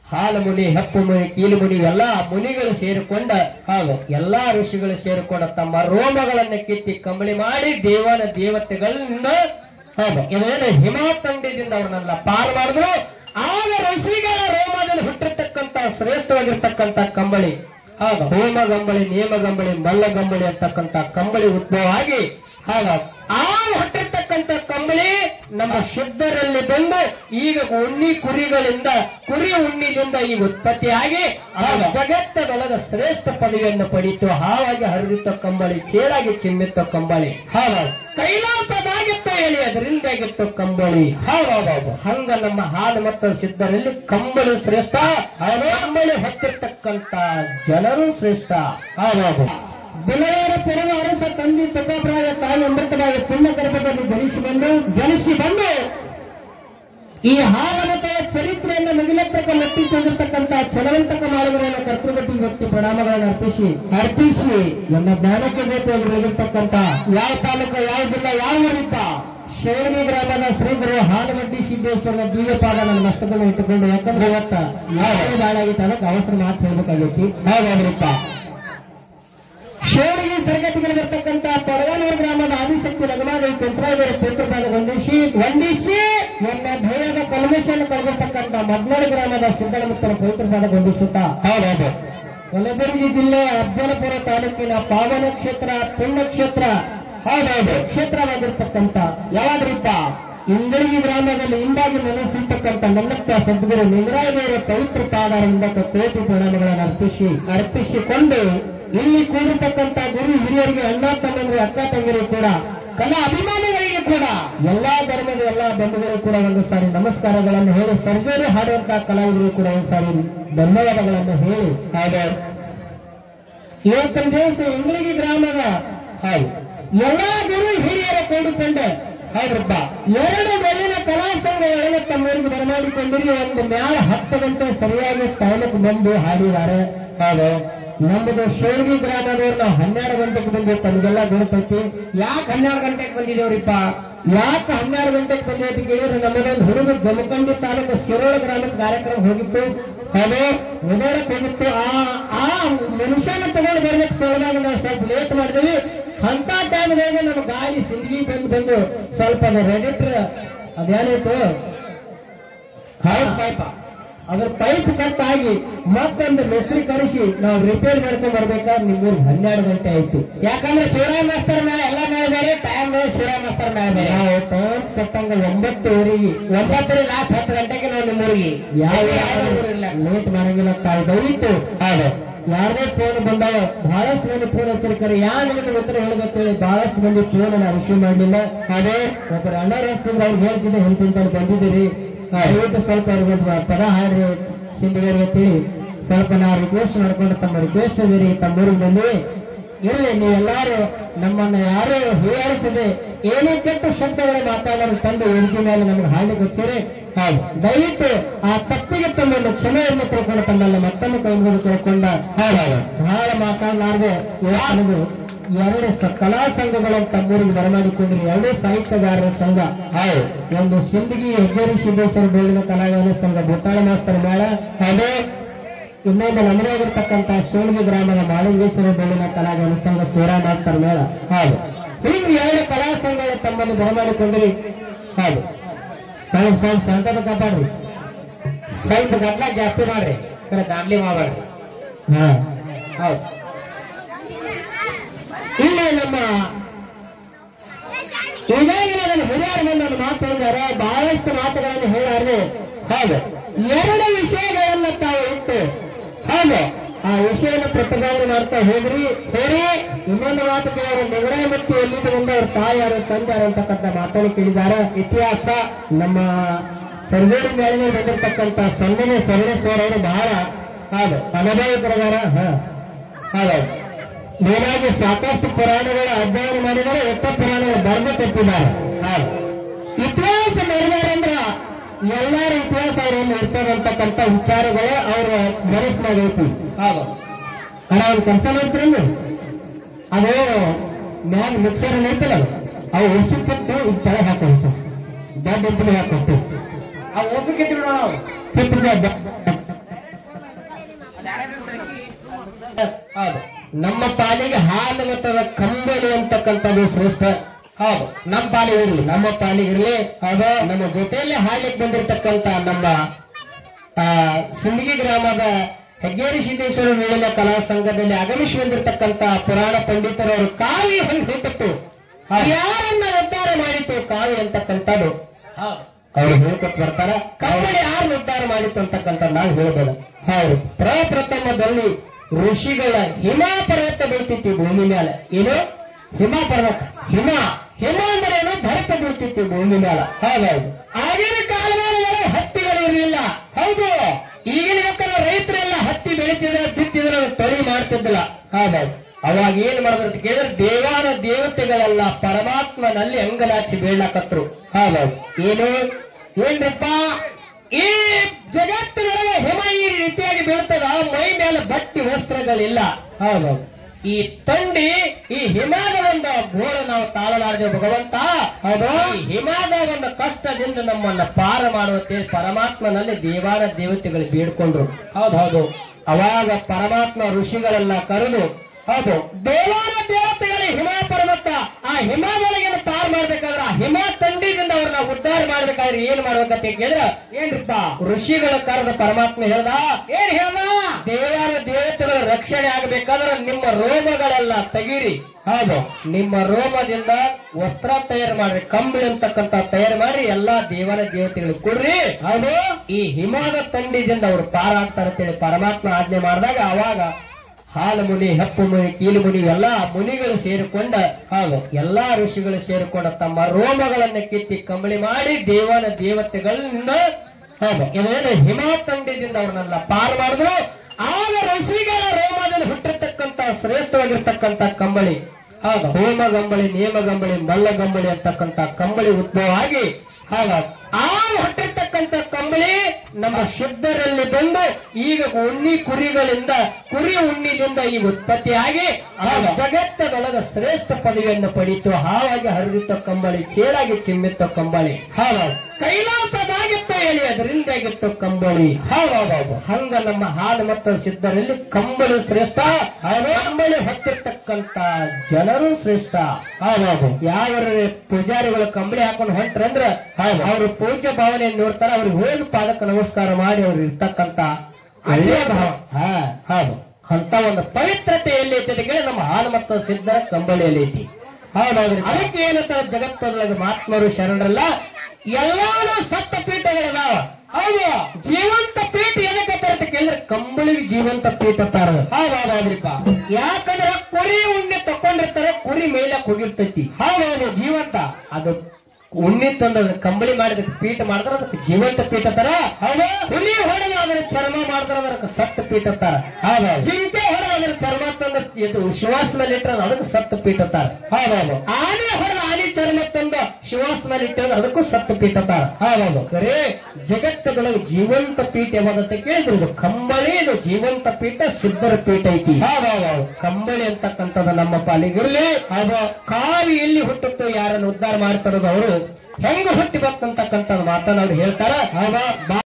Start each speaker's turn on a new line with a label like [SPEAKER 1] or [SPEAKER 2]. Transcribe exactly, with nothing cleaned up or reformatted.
[SPEAKER 1] ಹಾಲು ಮುನಿ, ಹೆಪ್ಪು ಮುನಿ, ಕೀಲು ಮುನಿ ಎಲ್ಲಾ ಮುನಿಗಳು ಸೇರಿಕೊಂಡ ಹಾಗೂ ಎಲ್ಲಾ ಋಷಿಗಳು ಸೇರಿಕೊಂಡ ತಮ್ಮ ರೋಮಗಳನ್ನ ಕಿತ್ತಿ ಕಂಬಳಿ ಮಾಡಿ ದೇವನ ದೇವತೆಗಳಿಂದ ಹೌದು ಇದೇನು ಹಿಮಾತಂಡದಿಂದ ಅವ್ರನ್ನೆಲ್ಲ ಪಾಲು ಮಾಡಿದ್ರು. ಆಗ ಋಷಿಗಳ ರೋಮದಲ್ಲಿ ಹುಟ್ಟಿರ್ತಕ್ಕಂತ ಶ್ರೇಷ್ಠವಾಗಿರ್ತಕ್ಕಂತ ಕಂಬಳಿ ಹಾಗ ಹೋಮ ಗಂಬಳಿ, ನೇಮ ಗಂಬಳಿ, ಮಲ್ಲ ಗಂಬಳಿ ಅಂತಕ್ಕಂತ ಕಂಬಳಿ ಉದ್ಭವ ಆಗಿ ಹಾಗ ಆ ಹುಟ್ಟಿರ್ತಕ್ಕಂಥ ಕಂಬಳಿ ನಮ್ಮ ಶುದ್ಧರಲ್ಲಿ ಬಂದು ಈಗ ಉಣ್ಣಿ ಕುರಿಗಳಿಂದ ಕುರಿ ಉಣ್ಣಿದಿಂದ ಈಗ ಉತ್ಪತ್ತಿಯಾಗಿ ಆಗ ಜಗತ್ತ ಬೆಳೆದ ಶ್ರೇಷ್ಠ ಪದವಿಯನ್ನು ಪಡೀತು. ಹಾವಾಗಿ ಹರಿದಿತ್ತ ಕಂಬಳಿ, ಚೇಳಾಗಿ ಚಿಮ್ಮಿತ್ತ ಕಂಬಳಿ, ಹಾಗಾಗಿ ಕೈಲಾಸದಾಗಿತ್ತು ಹೇಳಿ ಅದರಿಂದಾಗಿತ್ತು ಕಂಬಳಿ. ಹಾಗಾಗ ಹಂಗ ನಮ್ಮ ಹಾಲು ಮತ್ತು ಸಿದ್ಧರಲ್ಲಿ ಕಂಬಳಿ ಶ್ರೇಷ್ಠ, ಕಂಬಳಿ ಹೊತ್ತಿರ್ತಕ್ಕಂತ ಜನರು ಶ್ರೇಷ್ಠ. ಹಾಗಾಗ ಬಿಲವೇರ ಪುರದ ಅರಸ ತಂದಿ ತುಪ್ಪಪ್ರಾಯ ತಾಯಿ ಅಮೃತವಾಗಿ ಪುಣ್ಯ ಗರ್ಭದಲ್ಲಿ ಜನಿಸಿ ಬಂದು ಜನಿಸಿ ಬಂದು ಈ ಹಾಲಮತದ ಚರಿತ್ರೆಯನ್ನು ಮುಗಿಲತ್ತಕ ಮೆಟ್ಟಿಸಿರ್ತಕ್ಕಂಥ ಛಲವಂತಕ ಮಾಡುವವರನ್ನ ಕರ್ತೃಗತಿ ವ್ಯಕ್ತಿ ಪ್ರಣಾಮಗಳನ್ನು ಅರ್ಪಿಸಿ ಅರ್ಪಿಸಿ ನಮ್ಮ ಜ್ಞಾನಕ್ಕೆ ಬೇಕಾಗಿರ್ತಕ್ಕಂಥ ಯಾವ ತಾಲೂಕು, ಯಾವ ಜಿಲ್ಲಾ, ಯಾವ ಊರಿದ್ದ ಶಿವಗಿ ಗ್ರಾಮದ ಶ್ರೀ ಗುರು ಹಾಲಮಡ್ಡಿ ಸಿದ್ದೇಶ್ವರನ ದಿವ್ಯ ಪಾದ ನನ್ನ ಮಸ್ತಕವನ್ನು ಇಟ್ಟುಕೊಂಡು ಯಾಕಂದ್ರೆ ಇವತ್ತ ಯಾವ ಬಾಳಾಗಿತ್ತು ಅದಕ್ಕೆ ಅವಸರ ಮಾತು ಹೇಳ್ಬೇಕಾಗೈತಿ. ಹಾಗಾದ್ರಿಪ್ಪ ಶಿವಗಿ ಸರಗತಿಗಳಿರ್ತಕ್ಕಂಥ ಪಡಗಾನೂರು ಗ್ರಾಮದ ಆದಿಶಕ್ತಿ ನಗಮಾದೇವಿ ಪಂಚರಾಜರ ಪುತ್ರಪಾದ ವಂದಿಸಿ ವಂದಿಸಿ ನನ್ನ ಧೈರ್ಯದ ಕಲ್ಮೇಶನ್ನು ಕಳೆದಿರ್ತಕ್ಕಂಥ ಮದ್ನಾಡು ಗ್ರಾಮದ ಸಿದ್ದಳಮುತ್ತನ ಪವಿತ್ರಪಾದ ವಂದಿಸುತ್ತಾ ಹೌದೌದು ಕಲಬುರಗಿ ಜಿಲ್ಲೆ ಅಫ್ಜಲಪುರ ತಾಲೂಕಿನ ಪಾವನ ಕ್ಷೇತ್ರ ಪುಣ್ಯಕ್ಷೇತ್ರ ಹೌದೌದು ಕ್ಷೇತ್ರವಾಗಿರ್ತಕ್ಕಂಥ ಯಾವಾದ್ರಿಪ್ಪ ಇಂದರ್ಗಿ ಗ್ರಾಮದಲ್ಲಿ ಹಿಂದಾಗಿ ನೆಲೆಸಿರ್ತಕ್ಕಂಥ ನನ್ನತ್ತ ಸದ್ಗುರು ನಿಂಗರಾಯದೇವರ ಪವಿತ್ರ ಪಾದಾರದಿಂದ ಕೋಟಿ ಪ್ರಣಾಮಗಳನ್ನು ಅರ್ಪಿಸಿ ಅರ್ಪಿಸಿಕೊಂಡು ಇಲ್ಲಿ ಕೂಡಿರ್ತಕ್ಕಂಥ ಗುರು ಹಿರಿಯರಿಗೆ, ಅಣ್ಣ ತಮ್ಮಂದ್ರೆ, ಅಕ್ಕ ತಂಗಿರಿಗೆ ಕೂಡ, ಕಲಾ ಅಭಿಮಾನಿಗಳಿಗೆ ಕೂಡ, ಎಲ್ಲಾ ಧರ್ಮದ ಎಲ್ಲಾ ಬಂಧುಗಳಿಗೂ ಕೂಡ ಒಂದು ಸಾರಿ ನಮಸ್ಕಾರಗಳನ್ನು ಹೇಳಿ, ಸರ್ವೇರು ಹಾಡುವಂತಹ ಕಲಾವಿದರಿಗೂ ಕೂಡ ಒಂದು ಸಾರಿ ಧನ್ಯವಾದಗಳನ್ನು ಹೇಳಿ ಹಾಗೆ ಇವತ್ತಿನ ದಿವಸ ಇಂಗ್ಲಿಗಿ ಗ್ರಾಮದ ಹಾಗೆ ಎಲ್ಲಾ ಗುರು ಹಿರಿಯರ ಕೂಡಿಕೊಂಡು ಹೌದ್ರಪ್ಪ ಎರಡು ಬೆಳ್ಳಿನ ಕಲಾ ಸಂಘಗಳನ್ನು ತಮ್ಮೂರಿಗೆ ಬರಮಾಡಿಕೊಂಡಿರಿ. ಒಂದು ಮ್ಯಾಲ ಹತ್ತು ಗಂಟೆ ಸರಿಯಾಗಿ ಟೈಮಕ್ಕೆ ಬಂದು ಹಾಡಿದ್ದಾರೆ. ಹಾಗೆ ನಮ್ಮದು ಶಿವಗಿ ಗ್ರಾಮದವ್ರು ನಾವು ಹನ್ನೆರಡು ಗಂಟೆಗೆ ಬಂದಿವಿ. ತಮಗೆಲ್ಲ ಗೊತ್ತೈತಿ ಯಾಕೆ ಹನ್ನೆರಡು ಗಂಟೆಗೆ ಬಂದಿದ್ದೇವ್ರಿಪ್ಪ, ಯಾಕೆ ಹನ್ನೆರಡು ಗಂಟೆಗೆ ಬಂದಿದ್ದು ಕೇಳಿದ್ರೆ ನಮ್ಮದೊಂದು ಹುಡುಗ ಜಮಖಂಡಿ ತಾಲೂಕು ಶಿರೋಳ ಗ್ರಾಮದ ಕಾರ್ಯಕ್ರಮ ಹೋಗಿತ್ತು. ಅದು ಉದಯಕ್ಕೆ ಹೋಗಿತ್ತು. ಆ ಆ ಮನುಷ್ಯನ ತಗೊಂಡು ಬರ್ಲಿಕ್ಕೆ ಸೋಲಾಗ ನಾವು ಸ್ವಲ್ಪ ಲೇಟ್ ಮಾಡಿದ್ವಿ. ಅಂತ ಟೈಮ್ದಾಗ ನಮ್ಮ ಗಾಡಿ ಸಿಂದಗಿ ಬಂದು ಬಂದು ಸ್ವಲ್ಪ ಅದು ರೆಡಿಟ್ರ್ ಅದೇನಾಯ್ತು ಹೌಸ್ ಪೈಪ ಅದ್ರ ಪೈಪ್ ಕಟ್ ಆಗಿ ಮತ್ತೊಂದು ಮೆಸ್ತ್ರಿ ಕರೆಸಿ ನಾವು ರಿಪೇರ್ ಮಾಡ್ಕೊಂಡ್ ಬರ್ಬೇಕಾದ್ರೆ ನಿಮ್ಮೂರಿಗೆ ಹನ್ನೆರಡು ಗಂಟೆ ಆಯ್ತು. ಯಾಕಂದ್ರೆ ಶಿವರಾಯ ಮಾಸ್ತರ್ ಮೇಲೆ ಎಲ್ಲ ಮೇಲೆ ಬೇರೆ ಟೈಮ್ ಶಿವರಾಯ ಮಾಸ್ತರ್ ಮೇಲೆ ಬೇರೆ ನಾವು ಟೈಮ್ ಕೊಟ್ಟಂಗ ಒಂಬತ್ತುವರೆಗೆ ಒಂಬತ್ತುವರೆ ಲಾಸ್ಟ್ ಹತ್ತು ಗಂಟೆಗೆ ನಾವು ನಿಮ್ಮೂರಿಗೆ ಯಾವ ಲೇಟ್ ಮಾಡಂಗಿಲ್ಲ. ತಾವು ದಯವಿಟ್ಟು ಹೌದು ಯಾರದೇ ಫೋನ್ ಬಂದಾವ ಬಹಳಷ್ಟು ಮಂದಿ ಫೋನ್ ಹಚ್ಚಿರ್ತಾರೆ. ಯಾವ ನಿಮಗೆ ಉತ್ತರ ಹೇಳಬೇಕೇಳಿ ಬಹಳಷ್ಟು ಮಂದಿ ಫೋನ್ ನಾನು ರಿಸೀವ್ ಮಾಡಲಿಲ್ಲ. ಅದೇ ಒಬ್ಬರು ಅಣ್ಣ ರಸ್ತಿದ್ರೆ ಅವ್ರು ಹೇಳ್ತಿದ್ದೆ ಹಿಂತಿಂತ ಬಂದಿದ್ದೀರಿ ದಯವಿಟ್ಟು ಸ್ವಲ್ಪ ಅವ್ರಿಗೆ ಪದ ಹಾಡ್ರಿ ಸಿಂಧಿಗರಿಗೆ ತಿಳಿ ಸ್ವಲ್ಪ ನಾವು ರಿಕ್ವೆಸ್ಟ್ ಮಾಡ್ಕೊಂಡು ತಮ್ಮ ರಿಕ್ವೆಸ್ಟ್ ಬೇರೆ ತಮ್ಮೂರಿಗೆ ಬಂದು ಇರಲಿ ನೀವೆಲ್ಲಾರು ನಮ್ಮನ್ನ ಯಾರು ಹೀಯಾಳಿಸದೆ ಏನೇ ಕೆಟ್ಟ ಶಬ್ದಗಳು ಮಾತಾಡೋರು ತಂದು ವೇದಿಕೆ ಮೇಲೆ ನಮ್ಗೆ ಹಾಡ್ಲಿಕ್ಕೆ వచ్చాರೆ. ಹೌದು ದಯವಿಟ್ಟು ಆ ತಪ್ಪಿಗೆ ತಮ್ಮನ್ನು ಕ್ಷಮೆಯನ್ನು ತಿಳ್ಕೊಂಡು ತಮ್ಮಲ್ಲ ಮತ್ತೊಮ್ಮೆ ಕೈಗೊಂಡು ತಿಳ್ಕೊಂಡ ಬಹಳ ಮಾತಾಡಲಾರದೆ ನಮಗೆ ಎರಡು ಕಲಾ ಸಂಘಗಳನ್ನು ತಮ್ಮೂರಿಗೆ ಬರಮಾಡಿಕೊಂಡ್ರಿ. ಎರಡು ಸಾಹಿತ್ಯಗಾರರ ಸಂಘ ಹೌದು ಒಂದು ಸಿಂದಗಿ ಹೆಗ್ಗೇರಿ ಸಿದ್ದೇಶ್ವರ ಡೋಳಿನ ಕಲಾವಿದರ ಸಂಘ ಭೂತಾಳ ಮಾಸ್ತರ್ ಮೇಳ, ಅದೇ ಇನ್ನೊಂದು ನಮರಾಗಿರ್ತಕ್ಕಂಥ ಶಿವಗಿ ಗ್ರಾಮದ ಮಾಳಿಂಗೇಶ್ವರ ಡೋಳಿನ ಕಲಾವಿದರ ಸಂಘ ಸೂರ ಮಾಸ್ತರ್ ಮೇಳ. ಹೌದು ಹೀಗೆ ಎರಡು ಕಲಾ ಸಂಘಗಳು ತಮ್ಮನ್ನು ಬರಮಾಡಿಕೊಂಡ್ರಿ. ಹೌದು ಸ್ವಲ್ಪ ಸ್ವಲ್ಪ ಸಂಕಟ ಕಾಪಾಡ್ರಿ, ಸ್ವಲ್ಪ ಗಡ್ಲ ಜಾಸ್ತಿ ಮಾಡ್ರಿ, ದಾಂಡ್ಲಿ ಮಾಡಬೇಡ್ರಿ. ಹಾ ಹೌದು ಇಲ್ಲಿ ನಮ್ಮ ಈಗಾಗಲೇ ನನ್ನ ಹಿರಿಯರು ಬಂದು ಮಾತಾಡಿದ್ದಾರೆ, ಬಹಳಷ್ಟು ಮಾತುಗಳನ್ನು ಹೇಳಾರೆ. ಹೌದು ಎರಡು ವಿಷಯಗಳನ್ನ ತಾವು ಇಟ್ಟು ಹೌದು ಆ ವಿಷಯನ ಪ್ರತಿಪಾದನೆ ಮಾಡ್ತಾ ಹೋಗ್ರಿ ಹೋರಿ. ಇನ್ನೊಂದು ಮಾತು ಕೇಳಿದ್ರೆ ನಗರ ಮತ್ತು ಎಲ್ಲಿಂದ ಬಂದ ಅವ್ರ ತಾಯಾರು ತಂದಾರು ಅಂತಕ್ಕಂಥ ಮಾತನ್ನು ಕೇಳಿದ್ದಾರೆ. ಇತಿಹಾಸ ನಮ್ಮ ಸರ್ವೇರಿ ಮೇಳಿನಲ್ಲಿ ಬಂದಿರತಕ್ಕಂಥ ಸೊನ್ನೆನೆ ಸೊನ್ನೇಶ್ವರ ಅವರು ಬಹಳ ಹೌದು ಅನುಭವ ಪ್ರಕಾರ ಹ ಹೌದೌದು ಮೇಲಾಗಿ ಸಾಕಷ್ಟು ಪುರಾಣಗಳ ಅಧ್ಯಯನ ಮಾಡಿದರೆ ಎತ್ತ ಪುರಾಣಗಳು ಬರೆದು ತಪ್ಪಿದ್ದಾರೆ. ಹೌದು ಇತಿಹಾಸ ಮಾಡಿದ್ದಾರೆ ಅಂದ್ರ ಎಲ್ಲಾರು ಇತಿಹಾಸ ಅವರಲ್ಲಿ ಇರ್ತದಂತಕ್ಕಂಥ ವಿಚಾರಗಳೇ ಅವ್ರ ಮನಸ್ಸಿನಾಗ ಐತಿ. ಹೌದು ಅಣ್ಣ ಅವ್ರು ಕೆಲಸ ಮಾಡ್ತೀರಲ್ಲ ಅದು ಮ್ಯಾಲ ಮಿಕ್ಸರ್ ಐತಲ್ಲ ಅವು ಹೊಸ ಕಿತ್ತು ಈಗ ತಲೆ ಹಾಕೋದು ದೊಡ್ಡ ಇಬ್ಬರು ಹಾಕೊಟ್ಟು ಆ ಹೊಸ ಕಿತ್ತು ಕಿತ್ತಿಗೆ ಹೌದು ನಮ್ಮ ಪಾಲಿಗೆ ಹಾಲು ಮತದ ಕಂಬಳಿ ಅಂತಕ್ಕಂಥದ್ದು ಶ್ರೇಷ್ಠ. ಹೌದು ನಮ್ಮ ಪಾಲಿಗೆ ಇರ್ಲಿ, ನಮ್ಮ ಪಾಲಿಗೆ ಇರ್ಲಿ. ಹೌದು ನಮ್ಮ ಜೊತೆಯಲ್ಲಿ ಹಾಡ್ಲಿಕ್ಕೆ ಬಂದಿರತಕ್ಕಂತ ನಮ್ಮ ಆ ಸಿಂದಗಿ ಗ್ರಾಮದ ಹೆಗ್ಗೇರಿ ಸಿದ್ದೇಶ್ವರ ಮೇಲಿನ ಕಲಾ ಸಂಘದಲ್ಲಿ ಆಗಮಿಸಿ ಬಂದಿರತಕ್ಕಂತ ಪುರಾಣ ಪಂಡಿತರವರು ಕಾವಿ ಹಂಗೆ ಹುಟ್ಟಿತ್ತು, ಯಾರನ್ನ ಉದ್ಧಾರ ಮಾಡಿತ್ತು ಕಾವಿ ಅಂತಕ್ಕಂಥದ್ದು ಅವ್ರು ಹೇಳ್ಕೊಟ್ಟು ಬರ್ತಾರ. ಕಂಬಳಿ ಯಾರು ಉದ್ಧಾರ ಮಾಡಿತ್ತು ಅಂತಕ್ಕಂಥ ನಾವು ಹೇಳೋದಲ್ಲ. ಹೌದು ಪ್ರಪ್ರಥಮದಲ್ಲಿ ಋಷಿಗಳ ಹಿಮ ಪರ್ವತ ಬೀಳ್ತಿತ್ತು ಭೂಮಿ ಮೇಲೆ. ಏನು ಹಿಮ ಪರ್ವತ, ಹಿಮ ಹಿಮ ಅಂದ್ರೆ ಏನು ಭರತ ಬೀಳ್ತಿತ್ತು ಭೂಮಿ ಮೇಲೆ. ಹೌದೌದು ಆಗಿನ ಕಾಲಮಾನಗಳು ಹತ್ತಿಗಳು ಇರಲಿಲ್ಲ. ಹೌದು ಈಗಿನ ಮಕ್ಕಳ ರೈತರೆಲ್ಲ ಹತ್ತಿ ಬೆಳಿತಿದ್ರೆ ಬಿತ್ತಿದ್ರೆ ತೊಳಿ ಮಾಡ್ತಿದ್ದಿಲ್ಲ. ಹೌದೌದು ಅವಾಗ ಏನ್ ಮಾಡಿದ್ರು ಅಂತ ಕೇಳಿದ್ರೆ ದೇವಾನ ದೇವತೆಗಳೆಲ್ಲ ಪರಮಾತ್ಮನಲ್ಲಿ ಅಂಗಲಾಚಿ ಬೀಳ್ಲಾಕತ್ರು. ಹೌದೌದು ಏನು ಏನ್ರಪ್ಪ ಈ ಜಗತ್ತಿನೊಳಗೆ ಹಿಮ ಈ ರೀತಿಯಾಗಿ ಬೀಳ್ತದ, ಮೈ ಮೇಲೆ ಬಟ್ಟಿ ವಸ್ತ್ರಗಳಿಲ್ಲ. ಹೌದೌದು ಈ ತಂಡಿ ಈ ಹಿಮಾದ ಒಂದು ಘೋರ ನಾವು ತಾಳಲಾರದೆ ಭಗವಂತ. ಹೌದು ಈ ಹಿಮಾದ ಒಂದು ಕಷ್ಟದಿಂದ ನಮ್ಮನ್ನ ಪಾರ ಮಾಡುವಂತೇಳಿ ಪರಮಾತ್ಮನಲ್ಲಿ ದೇವಾನ ದೇವತೆಗಳು ಬೇಡ್ಕೊಂಡ್ರು. ಹೌದೌದು ಅವಾಗ ಪರಮಾತ್ಮ ಋಷಿಗಳೆಲ್ಲ ಕರೆದು ಹೌದು ದೇವಾನ ದೇವತೆಗಳಿಗೆ ಹಿಮ ಪರ್ವತ ಆ ಹಿಮಾದೊಳಗಿನ ಪಾರ್ ಮಾಡ್ಬೇಕಾದ್ರೆ ಆ ಹಿಮ ತಂಡಿದಿಂದ ಅವ್ರನ್ನ ಉದ್ಧಾರ ಮಾಡ್ಬೇಕಾದ್ರೆ ಏನ್ ಮಾಡ್ಬೇಕಂತ ಕೇಳಿದ್ರ ಏನ್ರಿಪ್ಪ ಋಷಿಗಳ ಕರೆದ ಪರಮಾತ್ಮ ಹೇಳ್ದ ಏನ್ ಹೇಳ್ದ, ದೇವಾನ ದೇವತೆಗಳ ರಕ್ಷಣೆ ಆಗಬೇಕಾದ್ರೆ ನಿಮ್ಮ ರೋಮಗಳೆಲ್ಲ ತೆಗೀರಿ. ಹೌದು ನಿಮ್ಮ ರೋಮದಿಂದ ವಸ್ತ್ರ ತಯಾರು ಮಾಡ್ರಿ, ಕಂಬಳಿ ಅಂತಕ್ಕಂತ ತಯಾರು ಮಾಡ್ರಿ, ಎಲ್ಲಾ ದೇವಾನ ದೇವತೆಗಳಿಗೆ ಕೊಡ್ರಿ. ಹೌದು ಈ ಹಿಮಾದ ತಂಡಿದಿಂದ ಅವ್ರು ಪಾರಾಗ್ತಾರೆ ಅಂತೇಳಿ ಪರಮಾತ್ಮ ಆಜ್ಞೆ ಮಾಡಿದಾಗ ಅವಾಗ ಹಾಲು ಮುನಿ, ಹೆಪ್ಪು ಮುನಿ, ಕೀಲು ಮುನಿ ಎಲ್ಲಾ ಮುನಿಗಳು ಸೇರಿಕೊಂಡ ಹಾಗೂ ಎಲ್ಲಾ ಋಷಿಗಳು ಸೇರಿಕೊಂಡ ತಮ್ಮ ರೋಮಗಳನ್ನ ಕಿತ್ತಿ ಕಂಬಳಿ ಮಾಡಿ ದೇವಾನ ದೇವತೆಗಳಿಂದ ಹೌದು ಇದೇನು ಹಿಮ ತಂಡದಿಂದ ಅವ್ರನ್ನೆಲ್ಲ ಪಾರು ಮಾಡಿದ್ರು. ಆಗ ಋಷಿಗಳ ರೋಮದಲ್ಲಿ ಹುಟ್ಟಿರ್ತಕ್ಕಂತ ಶ್ರೇಷ್ಠವಾಗಿರ್ತಕ್ಕಂತ ಕಂಬಳಿ ಹೌದು ಹೋಮ ಗಂಬಳಿ, ನೇಮ ಗಂಬಳಿ, ಮಲ್ಲ ಗಂಬಳಿ ಅಂತಕ್ಕಂತ ಕಂಬಳಿ ಉದ್ಭವ ಆಗಿ ಹಾಗ ಆಗ ಹುಟ್ಟಿರ್ತಕ್ಕಂಥ ಕಂಬಳಿ ನಮ್ಮ ಶುದ್ಧರಲ್ಲಿ ಬಂದು ಈಗ ಉಣ್ಣಿ ಕುರಿಗಳಿಂದ ಕುರಿ ಉಣ್ಣಿದಿಂದ ಈ ಉತ್ಪತ್ತಿಯಾಗಿ ಆಗ ಜಗತ್ತದೊಳಗ ಶ್ರೇಷ್ಠ ಪದವಿಯನ್ನು ಪಡೀತು. ಹಾವಾಗಿ ಹರಿದಿತ್ತ ಕಂಬಳಿ, ಚೇಳಾಗಿ ಚಿಮ್ಮಿತ್ತ ಕಂಬಳಿ. ಹಾಗಾಗಿ ಕೈಲಾಸದಾಗಿತ್ತು ಹೇಳಿ ಅದರಿಂದಾಗಿತ್ತು ಕಂಬಳಿ. ಹಾಗಾಗ ಹಂಗ ನಮ್ಮ ಹಾಲು ಮತ್ತು ಸಿದ್ಧರಲ್ಲಿ ಕಂಬಳಿ ಶ್ರೇಷ್ಠ, ಕಂಬಳಿ ಹೊತ್ತಿರ್ತಕ್ಕಂತ ಜನರು ಶ್ರೇಷ್ಠ. ಹಾಗಾಗ ಯಾವ ಪೂಜಾರಿಗಳು ಕಂಬಳಿ ಹಾಕೊಂಡು ಹೊಂಟ್ರಂದ್ರ ಅವ್ರ ಪೂಜ್ಯ ಭಾವನೆಯನ್ನು ನೋಡ್ತಾರ, ಅವ್ರಿಗೆ ಹೋಗಿ ಪಾದಕ್ಕೆ ನಮಸ್ಕಾರ ಮಾಡಿ ಅವ್ರು ಇರ್ತಕ್ಕಂತ ಹಾ ಹೌದು ಅಂತ ಒಂದು ಪವಿತ್ರತೆ ಎಲ್ಲಿ ಐತಿ ಅಂತ ಕೇಳಿ ನಮ್ಮ ಹಾಲು ಮತ್ತು ಸಿದ್ಧರ ಕಂಬಳಿಯಲ್ಲಿ ಐತಿ. ಹೌದಾದ್ರಿ ಅದಕ್ಕೆ ಏನಂತಾರೆ ಜಗತ್ತೊಳಗೆ ಮಹಾತ್ಮರು ಶರಣರಲ್ಲ ಎಲ್ಲಾನು ಸತ್ತ ಪೀಠಗಳದಾವ. ಹೌದು ಜೀವಂತ ಪೀಠ ಏನಕ್ಕೆ ಅಂತ ಕೇಳಿದ್ರೆ ಕಂಬಳಿಗೆ ಜೀವಂತ ಪೀಠ ತಾರ. ಹೌದಾದ್ರಿಪ್ಪ ಯಾಕಂದ್ರೆ ಕುರಿ ಉಣ್ಣೆ ತಕೊಂಡಿರ್ತಾರೆ, ಕುರಿ ಮೇಲಕ್ಕೆ ಹೋಗಿರ್ತೈತಿ. ಹೌದೌದು ಜೀವಂತ ಅದು ಉಣ್ಣಿ ತಂದ ಕಂಬಳಿ ಮಾಡಿದಕ್ಕೆ ಪೀಠ ಮಾಡಿದ್ರೆ ಅದಕ್ಕೆ ಜೀವಂತ ಪೀಠ ತರ. ಹೌದು ಹುಲಿ ಹೊಡೆದ ಅದ್ರ ಚರ್ಮ ಮಾಡಿದ್ರೆ ಅದಕ್ಕೆ ಸತ್ತ ಪೀಠ ತರ. ಹೌದು ಜಿಂಕೆ ಹೊಡೆದ ಅದ್ರ ಚರ್ಮ ತಂದ ಇದು ಶಿವಾಸ್ ಮೇಲೆ ಇಟ್ಟರೆ ಅದಕ್ಕೆ ಸತ್ತ ಪೀಠ ತರ. ಹೌದೌದು ಆನೆ ಹೊಡೆದ ಆನೆ ಚರ್ಮ ತಂದ ಶಿವಾಸ್ ಮೇಲೆ ಇಟ್ಟರೆ ಅದಕ್ಕೂ ಸತ್ತ ಪೀಠ ತರ. ಹೌದೌದು ಕರೆ ಜಗತ್ತದೊಳಗೆ ಜೀವಂತ ಪೀಠ ಯಾವಾಗಂತ ಕೇಳಿದ್ರು ಇದು ಕಂಬಳಿ, ಇದು ಜೀವಂತ ಪೀಠ ಸಿದ್ಧರ ಪೀಠ ಐತಿ. ಹೌದೌದು ಕಂಬಳಿ ಅಂತಕ್ಕಂಥದ್ದು ನಮ್ಮ ಪಾಲಿಗಿರ್ಲಿ. ಹೌದು ಕಾವಿ ಎಲ್ಲಿ ಹುಟ್ಟುತ್ತೋ ಯಾರನ್ನು ಉದ್ಧಾರ ಮಾಡ್ತಾರೋದು ಅವರು ಹೆಂಗ ಹುಟ್ಟಿ ಬರ್ತಂತಕ್ಕಂಥ ಮಾತನ್ನ ಅವ್ರು ಹೇಳ್ತಾರ.